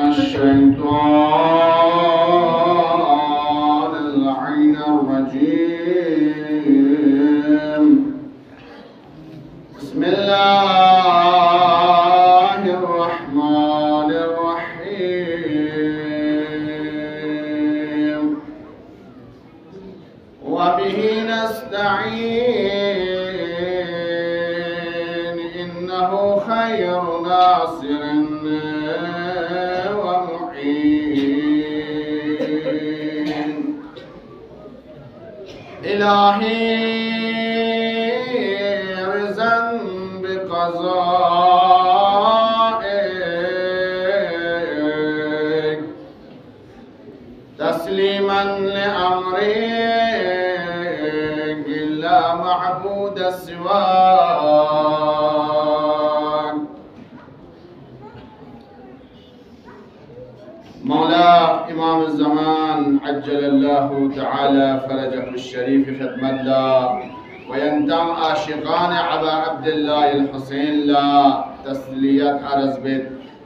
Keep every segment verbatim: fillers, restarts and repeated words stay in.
الشيطان اللعين الرجيم. بسم الله الرحمن الرحيم. وبه نستعين إنه خير ناصر ومعين. إلهي رزا بقضائك تسليما لأمرك لا معبود سواك. مولا امام الزمان عجل الله تعالى فرجه الشريف خدمت لا وينتم عاشقان عبا عبد الله الحسين لا تسلية عرض بيت.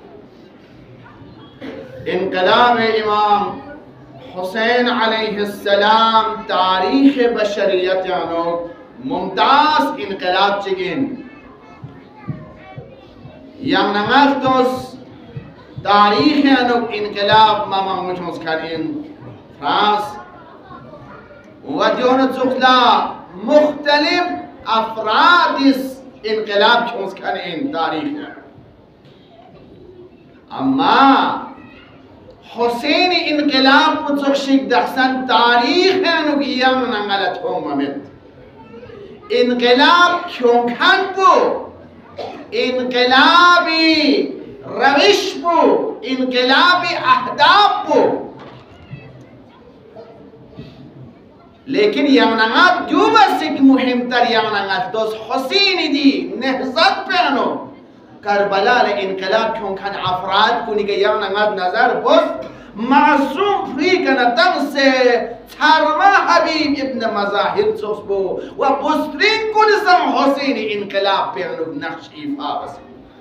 انقلاب امام حسین علیہ السلام تاریخ بشریت یانو ممتاز انقلاب چگین یم نمختوس تاریخ یانو انقلاب ماما مجموز کرین فرانس و دیون زخلا مختلف افراد اس انقلاب چونز کرین تاریخ اما حسین انقلاب بزرشک دخسن تاریخ انو گیم ننگلت هم امید انقلاب کیونکن بو انقلابی روش بو انقلابی اهداف بو لیکن یمنگات جو بس ایک مهمتر یمنگات دوست حسین دی نهضت پہنو کربلا انقلاب کیونکن افراد کنی که یمنگات نظر بست معصوم فریقنا تم سے ترما حبیب ابن مظاہر سوس بو و بسترین کنسم حسین انقلاب پہنو نقش ایفا بس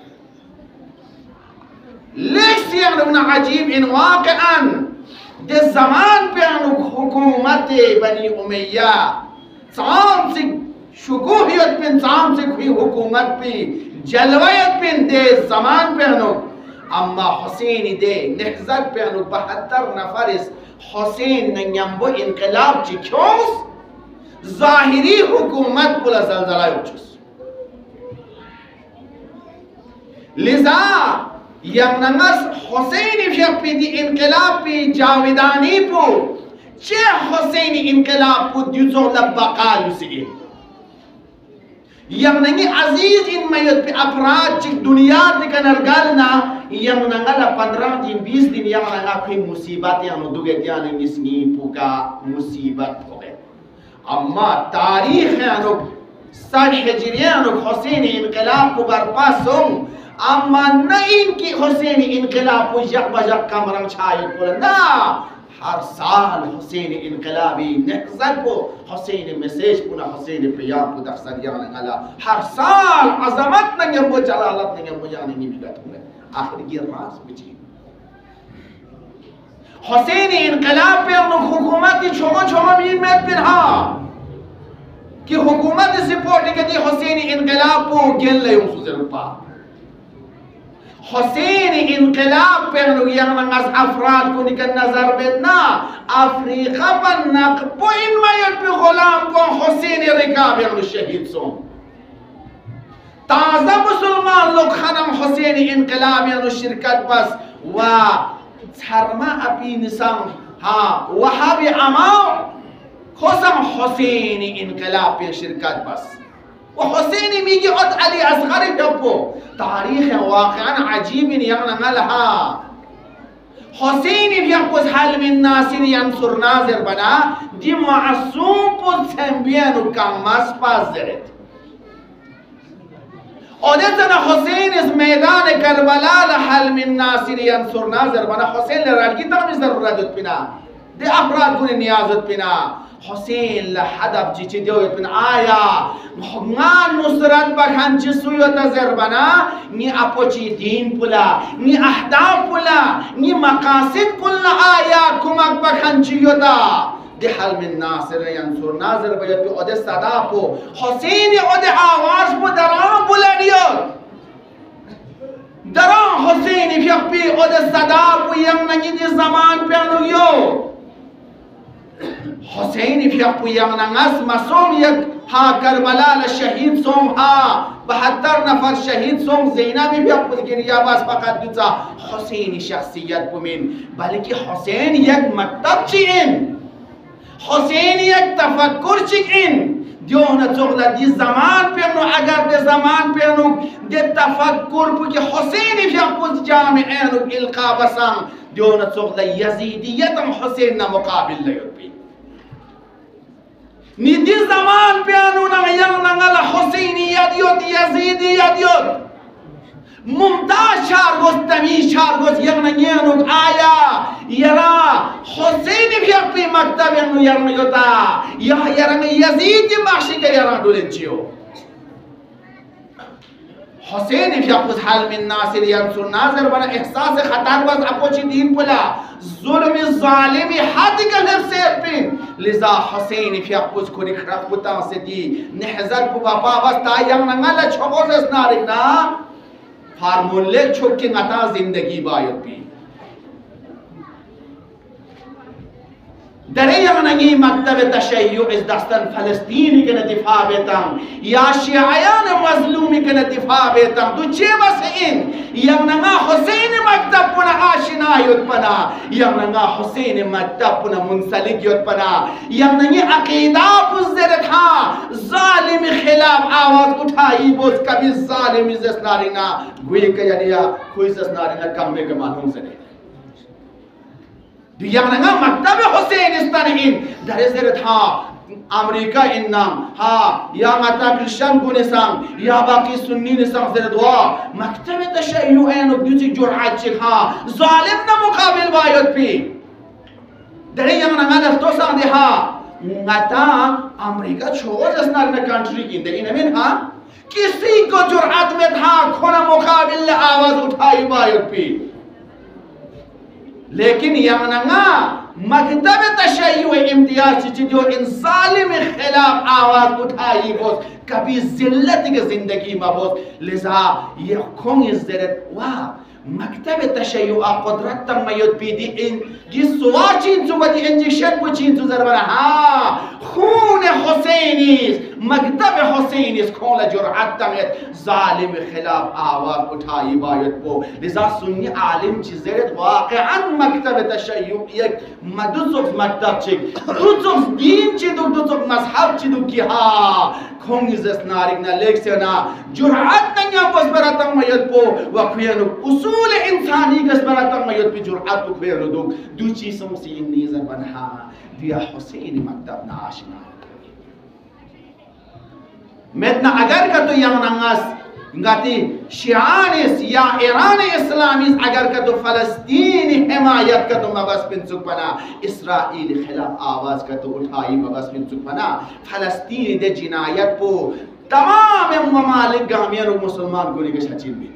لیش یمنو عجیب ان واقعا دے زمان پہنو حکومت بنی امیہ سام سے شکوہیت پن سام سے کوئی حکومت پی جلویت پن دے زمان پہنو اما حسین دے نہزت پہنو بہتر نفرس حسین ننگمبو انقلاب چی کیونس ظاہری حکومت بلا زلزلہ اچھس لذا یمنمس حسین فیق پی دی انقلاب پی جاویدانی پو چه حسین انقلاب پو دیوزو لبقالو سی یمنگی عزیز ان میت پی اپراد چک دنیا دیکن ارگلنا یمنگا لا پندرہ دن بیس دن یمنگا کوئی مصیبت یانو دوگے دیاننگی سنگی پوکا مصیبت ہوئے اما تاریخ یانو سال حجری یانو حسین انقلاب کو برپاس ہوں اما نہ ان کی حسین انقلاب کو یک بجک کمرنگ چھائی پولا نا ہر سال حسین انقلابی نہزت کو حسین میسیج پونا حسین پیام کو دخصر یاننگا ہر سال عظمت نگم و جلالت نگم و یاننگی بگت ہوئے آخر یہ راز بچی حسین انقلاب پہ انہوں حکومتی چھوڑو چھوڑو مین میں پنہا کہ حکومت سپورٹ کے دی حسین انقلاب کو گل لے ہوں سوزر پا حسین انقلاب پہ انہوں یعنی از افراد کو نکل نظر بیدنا افریقہ پر نقبو ان میت پہ غلام کو حسین رکاب یعنی شہید سون تازہ مسلمان لوگ خانم حسین انقلاب یعنی شرکت بس و ترما اپی نسان ہاں وحابی عماو خسم حسین انقلاب پہ شرکت بس و حسین میگی ات علی اصغر جبو تاریخ واقعا عجیب یعنی ملہا حسین بیاکوز حل من ناصر ینصر ناظر بنا دی معصوم پود سنبیانو کم مس پاس زرد اودتنا حسین از میدان کربلا لحل من ناصر ینصر ناظر بنا حسین لرالگی تامی ضرورت پینا دی افراد کنی نیازت پینا حسین لحدب چی چی دیویت پینا آیا مان نصرت بکن چی سویت زر بنا نی اپو چی دین پولا نی احدام پولا نی मकासिद कुल आया कुमक बखंचियोदा दिहल मिन नासिर यंसुर नासिर बयत ओदे सदा पो हुसैन ओदे आवाज पो दरा बुलडियो दरा हुसैन फियपी ओदे सदा पो यंग नगी दि जमान पेनु यो हुसैन फियपू यंग नंगस मसोम यक हा करबला ल शहीद सोम हा बहत्तर नफर शहीद सोम ज़ैनब फियपू गिरिया बस फकत दुचा हुसैन शख्सियत पुमिन बल्कि हुसैन यक मकतब चिन हुसैन यक तफक्कुर चिन दियो न चोगला दि जमान पेनु अगर दे जमान पेनु दे तफक्कुर पुके हुसैन फियपू जामे एनु इल्का बसम दियो न चोगला यजीदियत हुसैन न मुकाबिल लयोपी निधि जमान प्यानु ना यंग नंगल हुसैनियत योत यजीदियत योत मुमताज शारगोस तमीज शारगोस यंग नंगियानु आया यरा हुसैन भी अपनी मकतब यंग यंग योता यह यरंग यजीद माशी के यरा डोलेंचियो हुसैन भी अपने हाल में नासिर यंसुर नासिर बना एहसास खतर बस अपोची दीन पुला जुल्म जालिम हद का नफ्से पिन लिजा हुसैन भी अपने को निखरक पुता से दी नहजर पुबा बस तायंग नंगल छोको से स्नारिक ना फार्मूले छोक के ngata जिंदगी बायत पी दरे यंग नंगी मकतब तशय्यु इस दस्तन फलस्तीन के नदिफा बेतम या शियायान मजलूम के नदिफा बेतम तु चे बस इन यंग नंगा हुसैन मकतब पुना आशिना युत्पना यंग नंगा हुसैन मकतब पुना मुंसलिक युत्पना यंग नंगी अकीदा पुज़र था जालिम खिलाफ आवाज उठाई बोस कभी जालिम इस नारिना गुए के यानिया कोई इस नारिना कम में के मालूम से yang nanga maktab Hussein istanahin dari zeret ha Amerika innam ha yang ata Christian gunesang ya baki sunni nesang zeret wa maktab tashayyu ayanu duti jur'at chik ha zalim na muqabil bayot pi dari yang nanga lafto sang de ha ngata Amerika छोड़ जसनार में कंट्री की इंदगी नमीन हा किसी को जुर्अत में था खोना मुकाबिल आवाज उठाई बायत पी लेकिन यमनंगा मकतब तशय्यु इम्तियाज जो इन जालिम खिलाफ आवाज उठाई बोस कभी जिल्लत की जिंदगी में बोस लिजा ये खोंग इज्जत वाह मकतब तशय्यु आ कुदरत तमयत पीदी इन जिस वाचिन सुबदी इंजेक्शन पुचिन सुजरबना हा खून हुसैनीस मकतब हुसैनीस खोला जुरअत तमयत जालिम खिलाफ आवाज उठाई बायत को लिजा सुन्नी आलिम चिजरत वाकअन मकतब तशय्यु एक मदुसुफ मकतब चिक दुसुफ दीन चिदु दुसुफ मजहब चिदु की हा खोंग इज्जत नारिक ना लेक से ना जुरअत तंया बसबरत तमयत को वखयनु उसूल इंसानी गसबरत तमयत पे जुरअत को खयनु दो दो चीजों से नीजर बनहा दिया हुसैन मकतब ना आशिना मेतना अगर का तो यमनंगस ngati शियानिस या ईरान इस्लामीस अगर का तो फलस्तीन हिमायत का तो मबस बिन सुपना इसराइल खिलाफ आवाज का तो उठाई मबस बिन सुपना फलस्तीन दे जिनायत पो तमाम ममालिक गामियन और मुसलमान को निके सचिन में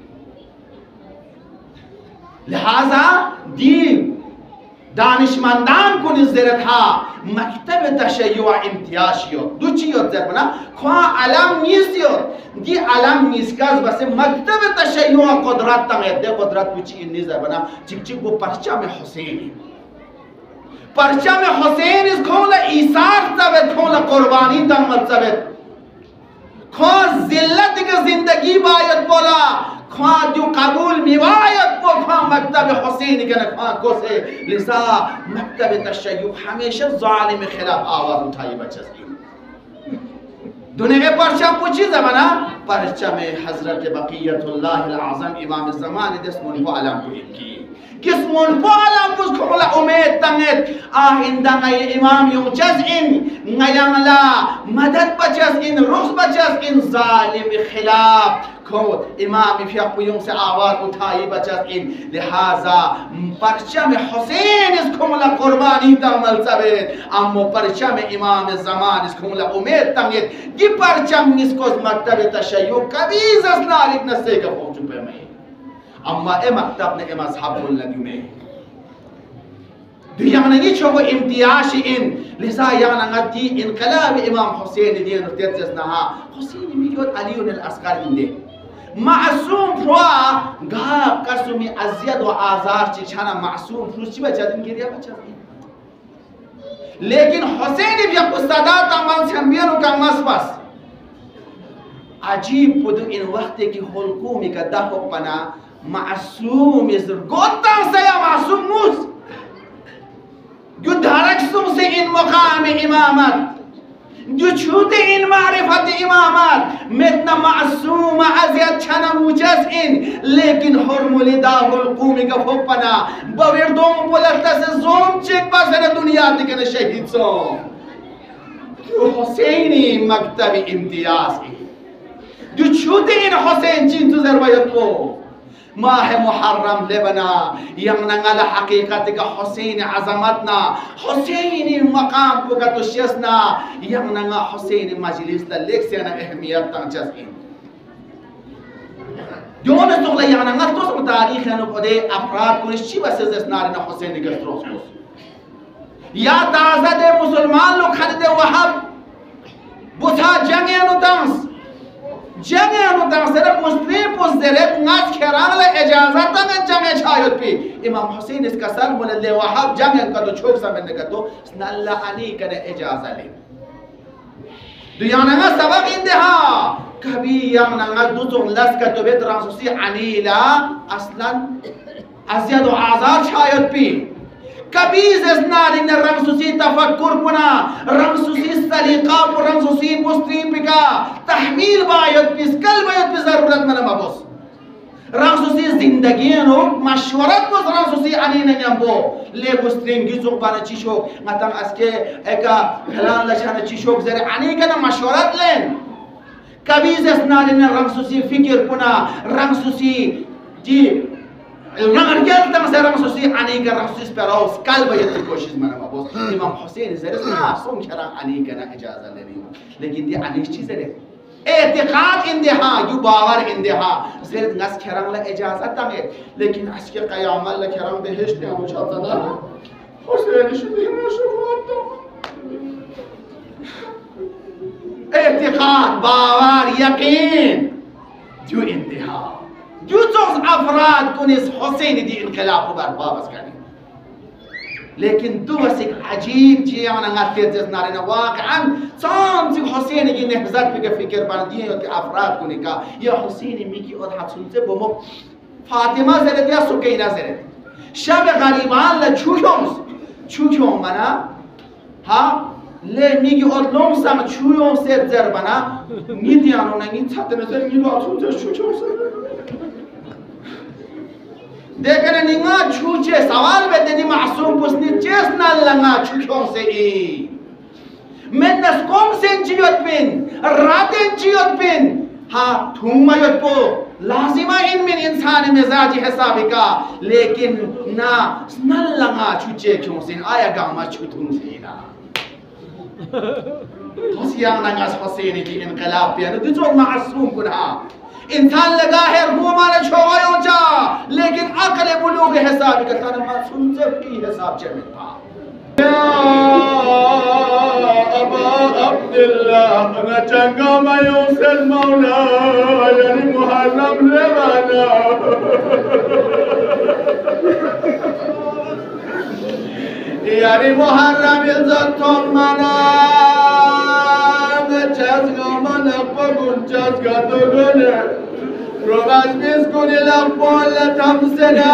लिहाजा दीन दानिशमंदान को निजरत हा मकतब तशय्यु इम्तियाशियो दुचियो जरबना ख्वा अलम निसियो दी अलम निस्काज बस मकतब तशय्यु कुदरत तमयत दे कुदरत पुची निजरबना चिक चिक वो परचा में हुसैन परचा में हुसैन इस खोला ईसार तबत खोला कुर्बानी तमत तबत ख्वा जिल्लत की जिंदगी बायत बोला ख्वा जो कबूल मिवायत को ख्वा मकतब हुसैन के न ख्वा को से लिसा मकतब तशय्यु हमेशा जालिम खिलाफ आवाज उठाई बचस दुनिया के परचा पूछी जमाना परचा में हजरत बक़ियतुल्लाह अल आज़म इमाम ज़मान दसमन को आलम को की किस्मन को आलम को खोला उम्मीद तंगत आहिंदा ngay इमाम युचज इन ngayangla मदद बचस इन रुख बचस इन जालिम खिलाफ खो इमाम फियकुयों से आवाज उठाई बचत इन लिहाजा परचा में हुसैन इस खुमला कुर्बानी तमल सबे अम्मो परचा में इमाम ज़मान इस खुमला उम्मीद तंगत दी परचा में इसको मकतब तशय्यु कभी जसनारिक नसे का पहुंच पे में अम्मा ए मकतब ने ए मजहब लगी में yang nangi chogo imtiyashi in lisa yang nangati inqilab Imam Hussein din nutetes naha Hussein migot Aliun al-Asghar inde मासूम हुआ गा कसुमी अजियत व आज़ार चिछाना मासूम फ्रुची बचा दिन गिरिया बचा लेकिन हुसैन भी आपको सदा तमाम संबियन का मसबस अजीब पुदु इन वक्त की हुलकूमी का दफो पना मासूम इज़र गोता से या मासूम मुस जो धारक सुम से इन मुकाम इमामत जो छूते इन मारिफत इमामत मितना मासूम अज़ियत छना मुजस इन लेकिन हुरमुलिदा हुलकूमी का फुपना बविरदों पुलता से जोम चेक पास दुनिया दिखने शहीद सो हुसैनी मकतब इम्तियाज जो छूते इन हुसैन चिंतु ज़रबयत को माह मुहर्रम लेबना यंगनंगल हकीकत का हुसैन अज़मतना हुसैनी मकाम को का तुशयसना यंगनंगा हुसैन मजलिस ता लेख से ना अहमियत तंचस इन दोनों तो ले यंगनंगा तो सम तारीख है नो पदे अफराद को निश्चित बसे जसनार ना हुसैन के स्रोस या ताज़ा दे मुसलमान लोग खरीदे वहाब बुधा जंगे नो तंस जंगे अनुदान से मुस्लिम पुज़ेरेत नाच खेरांग ले इजाज़त तंग जंगे छायत पे इमाम हुसैन इसका सर बोले ले वहाब जंगे का तो छोक समझने का तो स्नल्ला अनी करे इजाज़त ले दुयाना सबक इंतहा कभी यंग नंगा दूसरों लस का तो बेतरां सुसी अनीला असलन अज़ियत व आज़ार छायत पे कभी ज़नार इन रंगसूसी तफक्कुर पुना रंगसूसी सलीका पुर रंगसूसी मुस्लिम पिका तहमील बायत पिस कल बायत पिस ज़रूरत मना मबोस रंगसूसी ज़िंदगी नो मशवरत को रंगसूसी अनी नहीं अम्बो ले मुस्लिम की जोक पाना चिशो मतंग अस्के एका हलाल लशाना चिशो ज़रे अनी का ना मशवरत लें कभी ज़नार इन रंगसूसी फिक्र पुना रंगसूसी जी रंगरियल तंग से रंगसूसी अनी का रंगसूसी पेराउस कल बायत की कोशिश मना मबोस इमाम हुसैन ज़रे ना सोम शरा अनी का ना इजाज़त लेनी लेकिन ये अनी चीज़ है एतिक़ाद इंदहा यू बावर इंदहा ज़रे नस खेरंग ला इजाज़त तंगे लेकिन अस्के क़यामत ला खेरंग बेहिश्त है मुझे आता ना हुसैन शुद्ध में शुरुआत एतिक़ाद बावर यकीन जो इंतहा जो चोज़ अफराद को निस हुसैन दी इनक़िलाब को बर्बाद करने लेकिन दो बस एक अजीब चीज़ आना गाते जिस नारे ना वाक़अन साम से हुसैन की नहज़त पे के फिक्र बन दिए होते अफराद को निका ये हुसैन मिकी और हाथ सुनते बोमो फातिमा ज़रे दिया सुकैना ज़रे शब गरीबान ला छुयों छुयों मना हाँ ले मिकी और लोग साम छुयों से ज़र बना निदियानो ना निद छाते में ज़र निदो सुनते छुयों से देखने निंगा छूचे सवाल में तेरी मासूम पुष्टि चेस ना लंगा छुचों से ही मैं नस्कों से इंचियों पिन रातें इंचियों पिन हाँ थूमा यों पो लाजिमा इनमें इंसान मिजाज हिसाब का लेकिन ना न लंगा छूचे क्यों से आया गामा छूतूं से ना तो सियां नंगा हुसैन की इनक़िलाब पे न तो मासूम कुना इंसान लगा है रूह माने छोड़ो जा लेकिन अकल बुलूग हिसाब का ताना मासूम से भी हिसाब चल पा या अबा अब्दुल्लाह न चंगा मयूसल मौला यानी मुहर्रम लेवाना यानी मुहर्रम इज्जत मना Chazga mana pagun chazga dogone Robas bis kuni la pola tamsena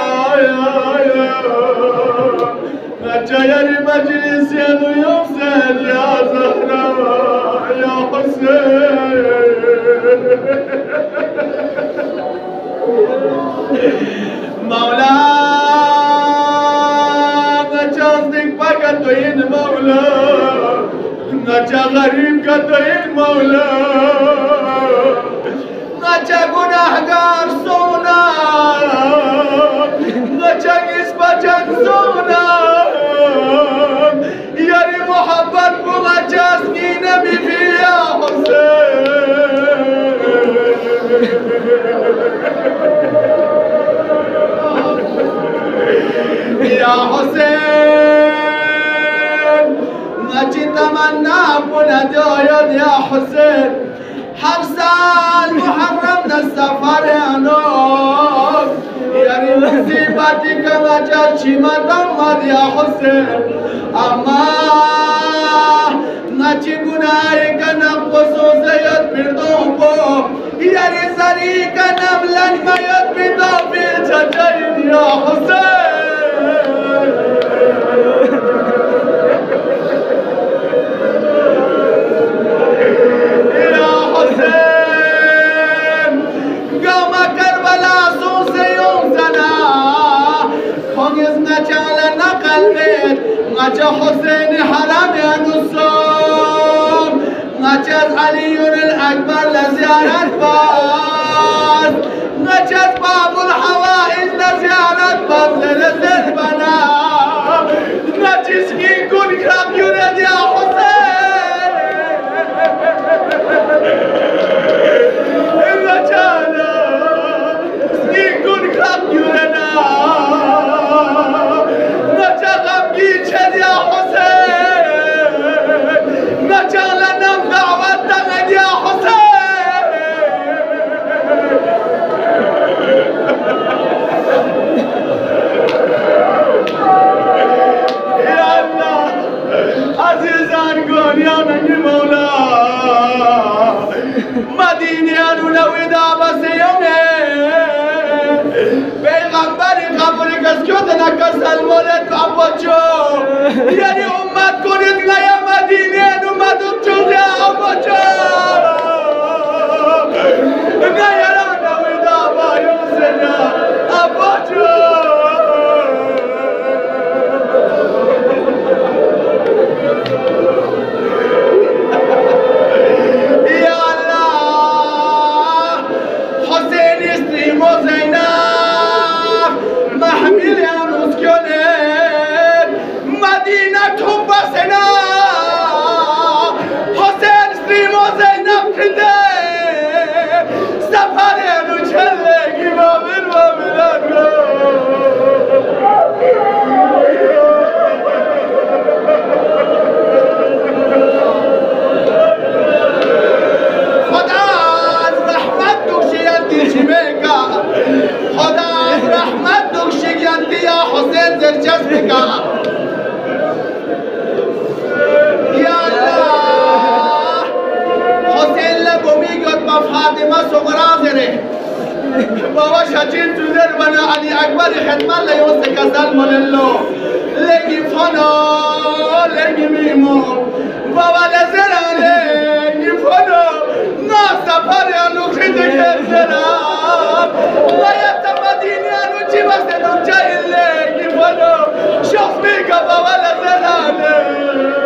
Nachayari majlis yadu yufsen ya Zahra ya Hussein Mawla Nachazdik pakatoyin Mawla नचा गरीब का तो एक मौला नचा गुनाहगार सोना नचा किस बचन सोना यारी मोहब्बत को नचास की नबी पिया हुसैन या हुसैन تمنا کند آید یا حسین هر سال محرم نسفر انو یعنی مصیبتی که وجه چی مدامد یا حسین اما نچی گناهی کنم خصوصیت بردم با یعنی زری کنم لنمیت بدم بی چجاین یا حسین نجا حسین حرم انوسم نجا علی الاکبر لزیارت باز نجا باب الحوائج لزیارت باز لرزل بنا نجا سکی کن کرم یورد یا حسین نجا سکی کن کرم یورد يا حسين نجعل لنا دعوتنا يا حسين يا الله عزيزان قول يا نبي مولا مدينة نولودا بس يومين پیغمبری قبری کس کردن کسل مولد اباجو یعنی امت کنید نیا مدینه اومد چوز یا اباجو نیا را نوید آبا یوسف اباجو یا الله حسین استریم و زینب محمل انوز کنید مدینه تو بسنا حسین استریم و زینب کنده سفر انو چلگی بابر بابر خدا از رحمت دوشیدی چی بگا خدا از رحمت دوشیدی یا حسین زرچست بگا یا الله حسین لگو میگد با فاطمه صغرا زره بابا شچین توزر بنا علی اکبر خدمت لیوست کسل مللو لگی فنا لگی میمو بابا لزره لگی فنا نا سفر انو خیده که زرم باید مدینی انو چی بسته دو جایی لگی فنا شخص میگه بابا لزره لگی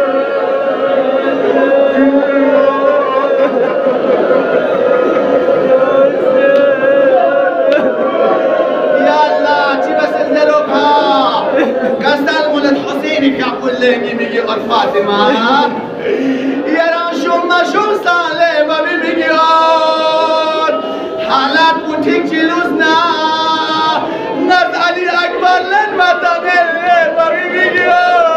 كسل مولد حسين كعبول لقي ميجي اور فاطمة يران شوم ما شوم صالح بابي ميجيون حالات بوتيك جلوسنا نرد علي أكبر لن ما تغير بابي ميجيون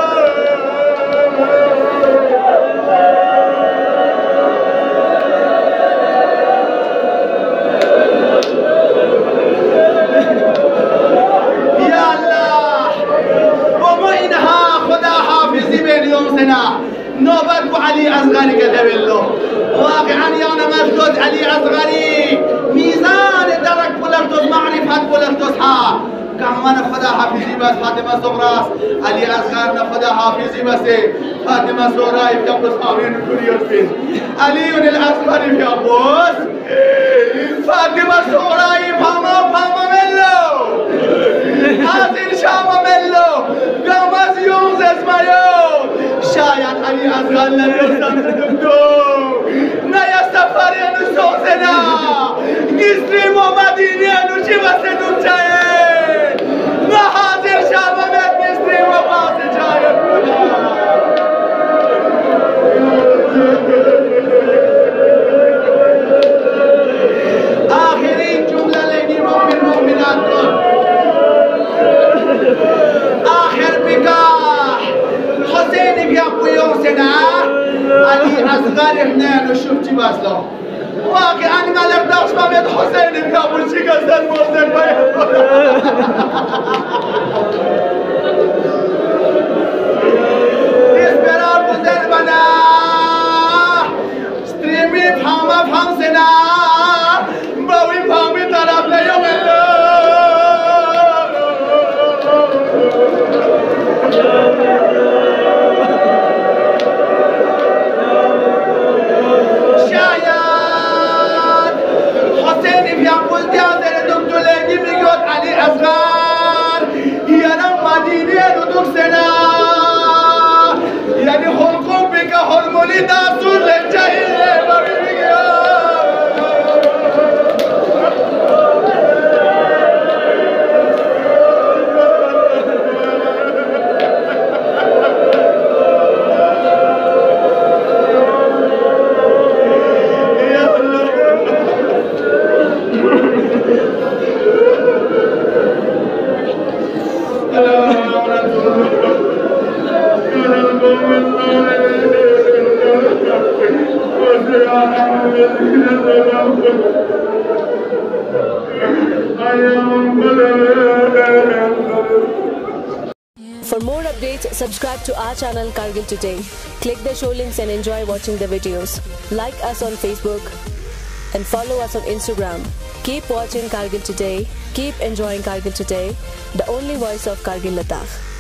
نوبت بو علي أصغري كتب له واقعا يانا مردود علي أصغري ميزان درك بلغتوز معرفة بلغتوز ها كمان خدا حافظي بس فاطمة صغراس علي أصغر خدا حافظي بس فاطمة صغراي في أبوس آمين كوريوسين علي الأصغر في أبوس فاطمة صغراي فاما فاما ملو حاضر شاما ملو قامز يومز اسمايو شاید علی اصغر لبستم دکتر نه یا سفر انو سوزنا نیستریم و مدینی انو چی واسه دوچه نه حاضر شبامت نیستریم و واسه جای بودا آخرین جمله لگی مومن مومنات کن آخر بگاه حسین بیا پویون سنا أصغر اثنين وشفتي باسلو واقعا قال ارداش باميد حسين بن أبو الشيخ حسن محسن اسبرار بزر بنا ستريمي فهما فهم سنا باوي فهمي طرف ليوم شاید حسین بیاموز دیازر دکتولگی میگوید علی اصغر یعنی مدینه دو سنا یعنی خلقون بگه هرمونی دستور لنجهیه باوی میگه For more updates, subscribe to our channel Kargil Today. Click the show links and enjoy watching the videos. Like us on Facebook and follow us on Instagram. Keep watching Kargil Today. Keep enjoying Kargil Today, the only voice of Kargil Ladakh.